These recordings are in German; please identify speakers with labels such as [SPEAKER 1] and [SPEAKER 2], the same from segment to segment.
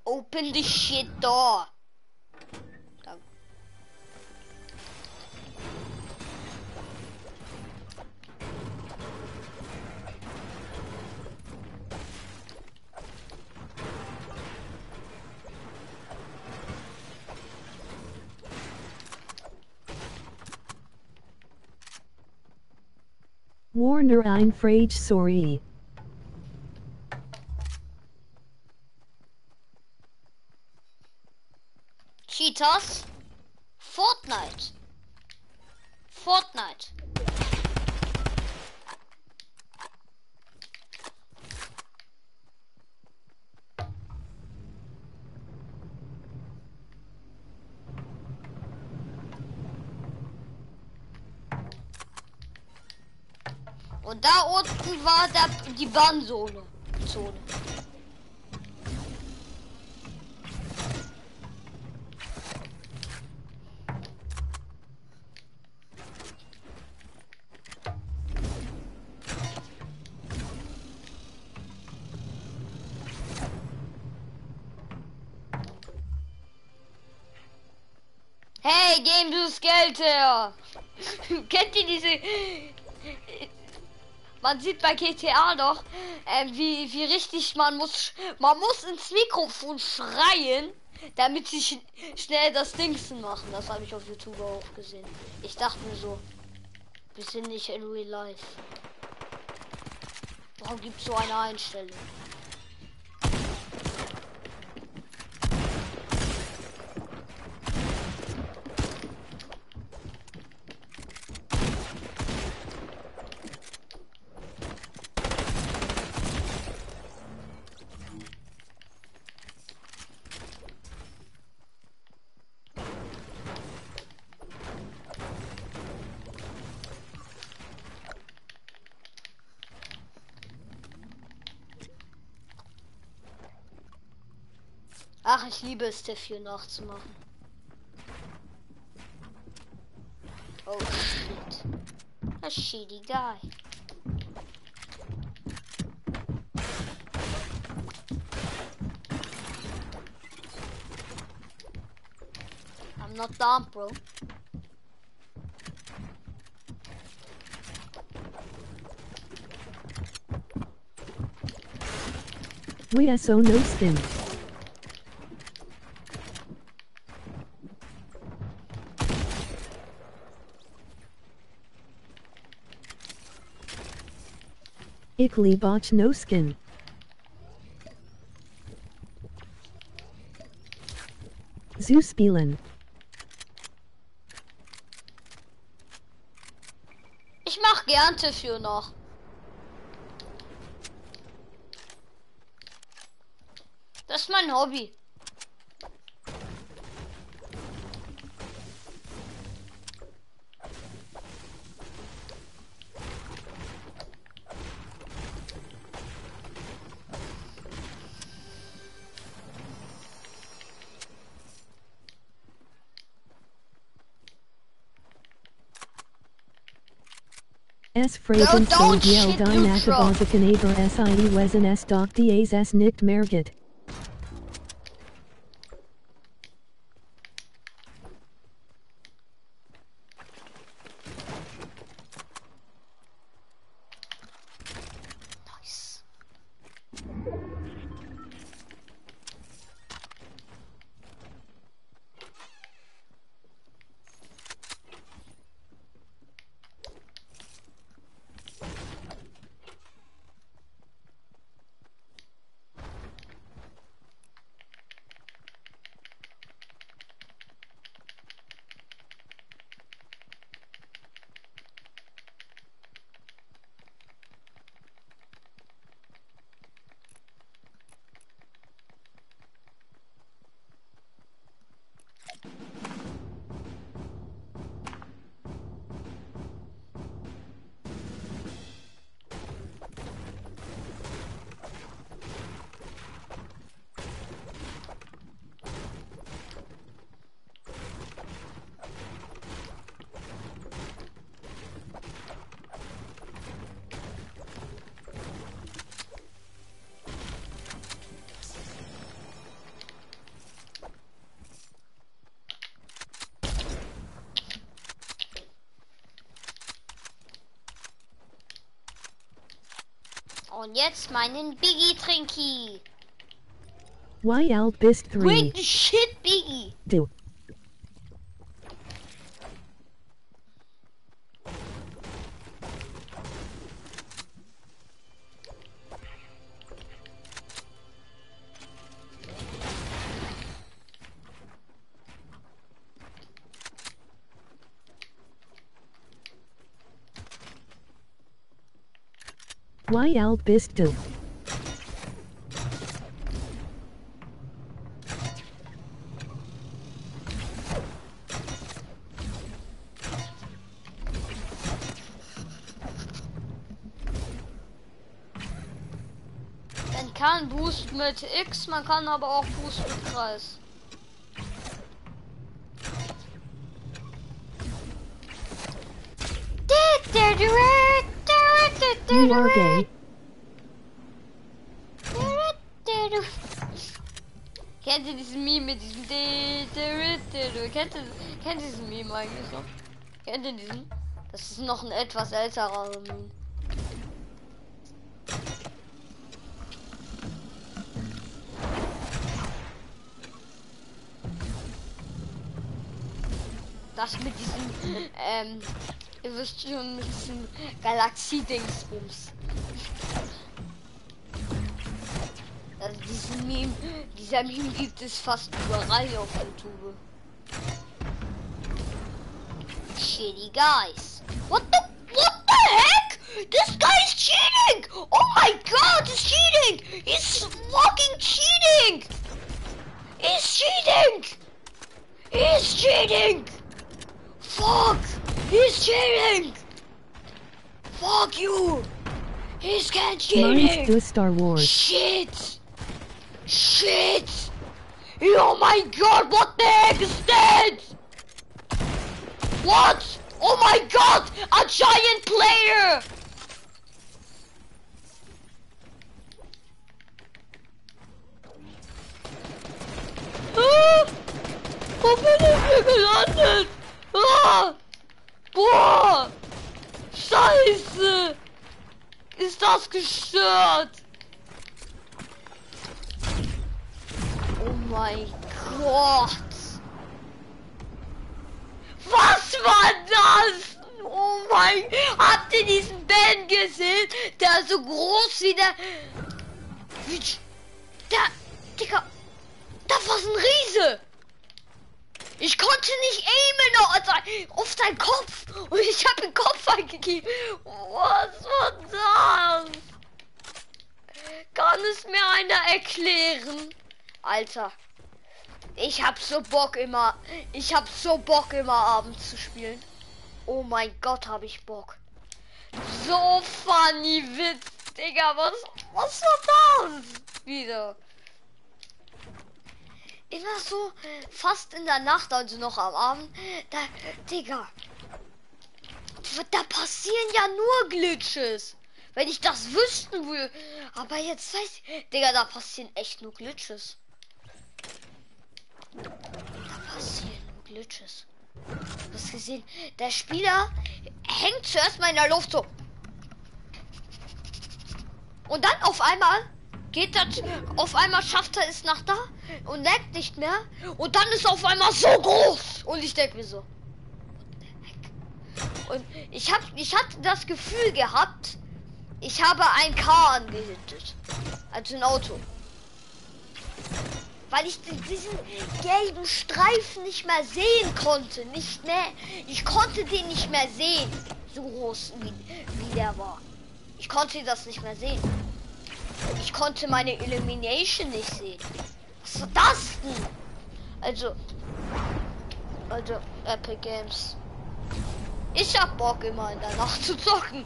[SPEAKER 1] Open the shit door. Danke.
[SPEAKER 2] Warner ein Frage sorry.
[SPEAKER 1] Cheetahs. Fortnite. Fortnite. Und da unten war die Bahnzone. Zone. Hey, geben du das Geld her! Kennt ihr diese... Man sieht bei GTA doch, wie richtig man muss ins Mikrofon schreien, damit sie schnell das Dingsen machen. Das habe ich auf YouTube auch gesehen. Ich dachte mir so, wir sind nicht in Real Life. Warum gibt es so eine Einstellung? Ach, ich liebe es, Tiff nachzumachen. Oh shit. A shitty guy. I'm not down, bro.
[SPEAKER 2] We so no skin. Ich liebe no skin. Zu spielen.
[SPEAKER 1] Ich mach gern Tiff noch. Das ist mein Hobby.
[SPEAKER 2] S Fragen
[SPEAKER 1] don't
[SPEAKER 2] Sodiel
[SPEAKER 1] shit
[SPEAKER 2] Dine
[SPEAKER 1] neutral.
[SPEAKER 2] Akabazakanaber SIE Wesen S Doc Dies S Nicht Mergit.
[SPEAKER 1] Nice. Und jetzt meinen Biggie Trinky.
[SPEAKER 2] YL Bist 3.
[SPEAKER 1] Wait the shit, Biggie.
[SPEAKER 2] Do. YL Bist 2.
[SPEAKER 1] Man kann Boost mit X, man kann aber auch Boost mit Kreis.
[SPEAKER 2] You are gay.
[SPEAKER 1] Kennt ihr diesen Meme mit diesem Kennt ihr diesen Meme eigentlich noch? Kennt ihr diesen? Das ist noch ein etwas älterer Meme. Das mit diesem, ihr wisst schon, mit diesem Galaxie-Dingsbums. Also dieser Meme gibt es fast überall auf YouTube. Shitty guys. What the heck? This guy is cheating! Oh my god, he's cheating! He's fucking cheating! He's cheating! He's cheating! Fuck! He's cheating! Fuck you! He's
[SPEAKER 2] Mine's
[SPEAKER 1] cheating!
[SPEAKER 2] do Star Wars.
[SPEAKER 1] Shit! Shit! Oh my god, what the heck is that? What? Oh my god! A giant player! Ah, wo bin ich hier gelandet? Ah, boah! Scheiße! Ist das gestört? Oh mein Gott! Was war das? Oh mein... Habt ihr diesen Ben gesehen? Der ist so groß wie der... Digga... Das war ein Riese! Ich konnte nicht aimen auf seinen Kopf und ich habe den Kopf eingegeben. Was war das? Kann es mir einer erklären? Alter, ich hab so Bock immer abends zu spielen. Oh mein Gott, habe ich Bock. So funny Witz, Digga, was war das? Wieder. Immer so fast in der Nacht, also noch am Abend. Digga. Da passieren ja nur Glitches. Wenn ich das wüssten würde. Aber jetzt weiß ich. Digga, da passieren echt nur Glitches. Da passieren nur Glitches. Du hast gesehen, der Spieler hängt zuerst mal in der Luft so. Und dann auf einmal schafft er es nach da und leckt nicht mehr. Und dann ist er auf einmal so groß. Und ich denke mir so. Und ich hatte das Gefühl gehabt, ich habe ein Car angehittet. Also ein Auto. Weil ich diesen gelben Streifen nicht mehr sehen konnte. Nicht mehr. Ich konnte den nicht mehr sehen. So groß wie der war. Ich konnte das nicht mehr sehen. Ich konnte meine Elimination nicht sehen. Was war das denn? Also Epic Games. Ich hab Bock immer in der Nacht zu zocken.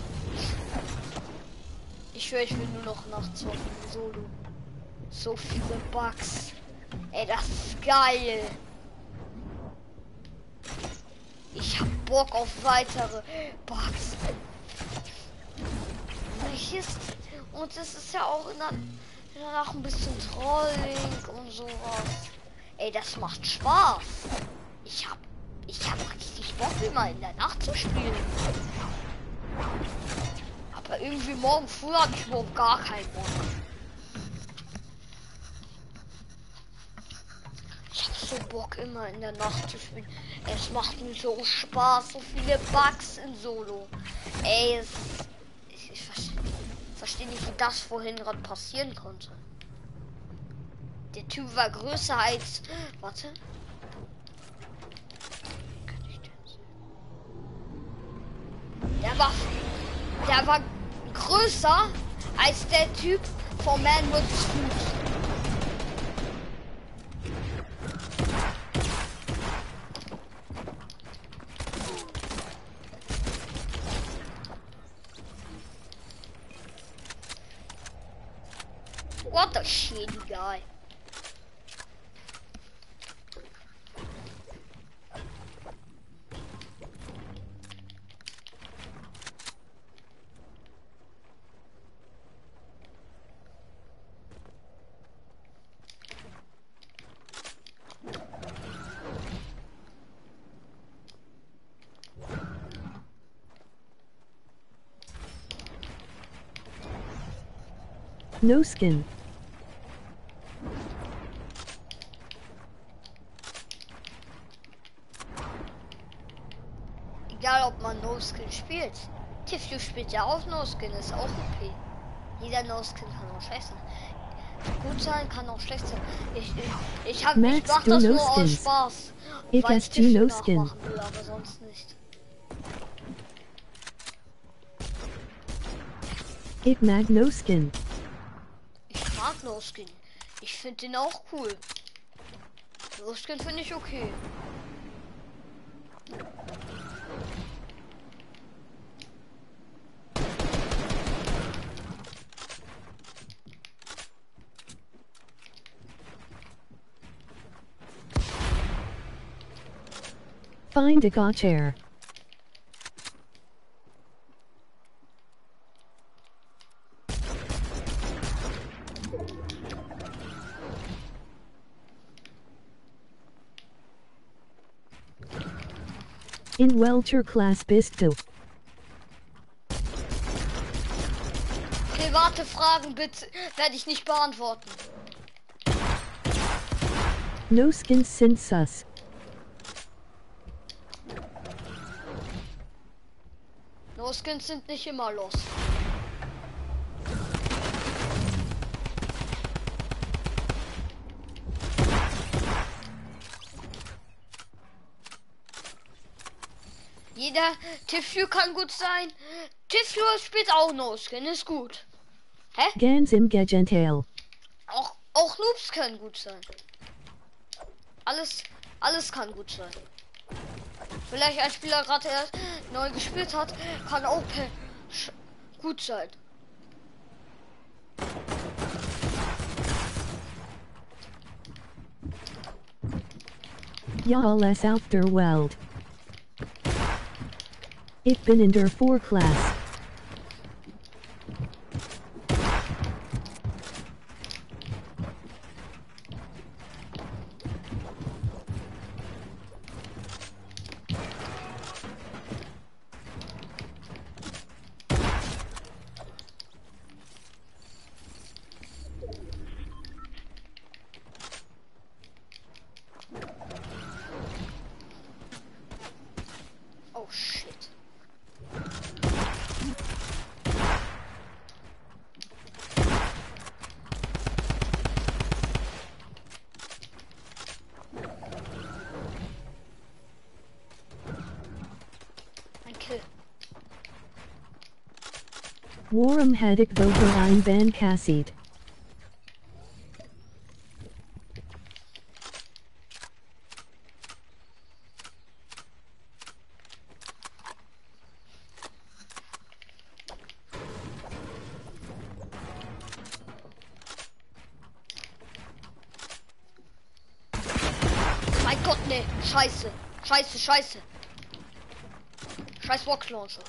[SPEAKER 1] Ich höre, ich will nur noch nachts zocken. Solo. So viele Bugs. Ey, das ist geil. Ich hab Bock auf weitere Bugs. Und es ist ja auch danach ein bisschen Trolling und sowas. Ey, das macht Spaß. Ich hab richtig Bock, immer in der Nacht zu spielen. Aber irgendwie morgen früh habe ich überhaupt gar keinen Bock. Ich hab so Bock immer in der Nacht zu spielen. Es macht mir so Spaß, so viele Bugs in Solo. Ey, ich verstehe nicht, wie das vorhin gerade passieren konnte. Der Typ war größer als... Warte. Kann ich denn sehen? Der war größer als der Typ von Man vs. Food. What the shitty guy.
[SPEAKER 2] No skin.
[SPEAKER 1] Egal ob man No Skin spielt. Tiflu spielt ja auch No Skin, ist auch okay. Jeder No Skin kann auch schlecht sein. Gut sein, kann auch schlecht sein. Ich mach das
[SPEAKER 2] no
[SPEAKER 1] nur aus
[SPEAKER 2] skins.
[SPEAKER 1] Spaß.
[SPEAKER 2] Ich
[SPEAKER 1] Weil
[SPEAKER 2] hast
[SPEAKER 1] ich
[SPEAKER 2] du
[SPEAKER 1] Tiflu
[SPEAKER 2] no
[SPEAKER 1] nachmachen
[SPEAKER 2] skin.
[SPEAKER 1] will, aber sonst nicht.
[SPEAKER 2] Ich mag no skin.
[SPEAKER 1] Ich mag No Skin. Ich finde den auch cool. No Skin finde ich okay.
[SPEAKER 2] Find a car chair. In welcher Class bist du?
[SPEAKER 1] Private Fragen bitte werde ich nicht beantworten.
[SPEAKER 2] No skins sind sus.
[SPEAKER 1] No Skins sind nicht immer los. Jeder Tiflu kann gut sein. Tiflu spielt auch No Skin, ist gut. Hä?
[SPEAKER 2] Ganz im Gegenteil.
[SPEAKER 1] Auch Noobs können gut sein. Alles kann gut sein. Vielleicht ein Spieler gerade erst neu gespielt hat, kann auch gut sein.
[SPEAKER 2] Ja, alles auf der Welt. Ich bin in der 4 Class.
[SPEAKER 1] Oh shit. Ein Kill.
[SPEAKER 2] Waarom had ik boven ein van Cassid?
[SPEAKER 1] Mein Gott, ne. Scheiße. Scheiße. Scheiß Rocket Launcher.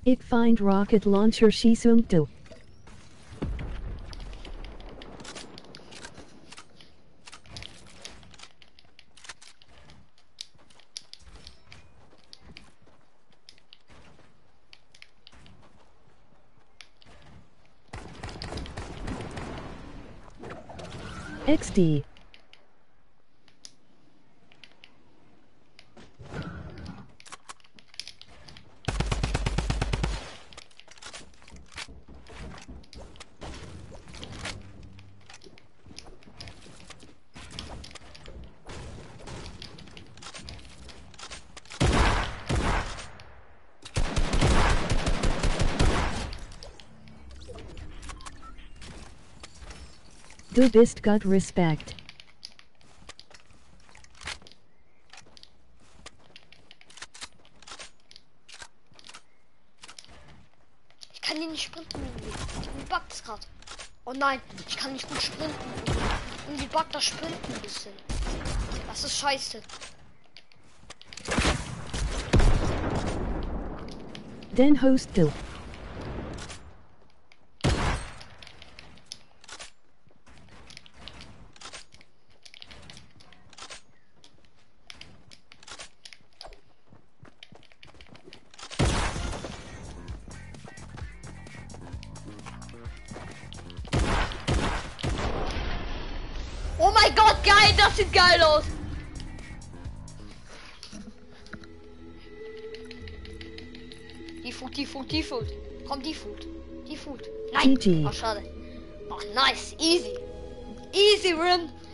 [SPEAKER 2] Ich find rocket launcher Schießpunkte. XD. Du bist Gott Respekt.
[SPEAKER 1] Ich kann hier nicht sprinten. Irgendwie buggt es gerade. Oh nein, ich kann nicht gut sprinten. Irgendwie buggt das Sprinten ein bisschen. Das ist scheiße.
[SPEAKER 2] Den host du.
[SPEAKER 1] Oh mein Gott, geil, das sieht geil aus. Default. Komm, Default. Nein.
[SPEAKER 2] GG.
[SPEAKER 1] Oh, schade. Oh, nice. Easy win.